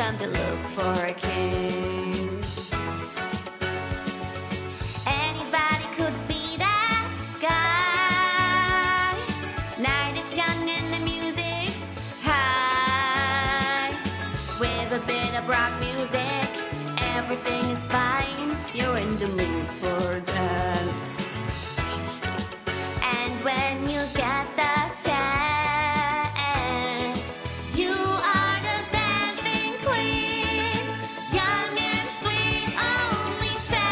come to look for a king. Anybody could be that guy. Night is young and the music's high. With a bit of rock music, everything is fine. You're in the mood for dance. And when you get the chance, you are the dancing queen. Young and sweet, only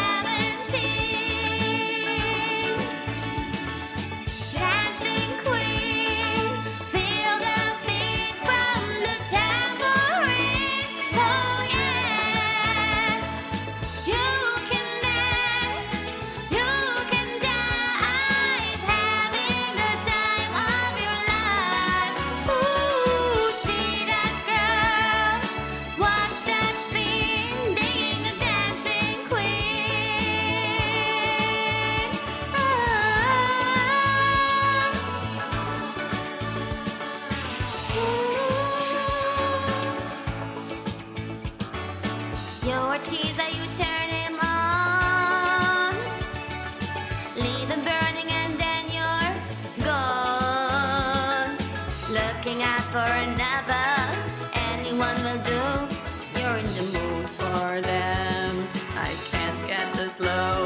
17. Dancing queen, feel the beat from the tambourine. Oh yeah, you can dance, you can jive, having the time of your life. Ooh, see that girl, watch that scene, being the dancing queen. Your teaser, you turn him on, leave him burning and then you're gone. Looking out for another, anyone will do. You're in the mood for dance. I can't get this low.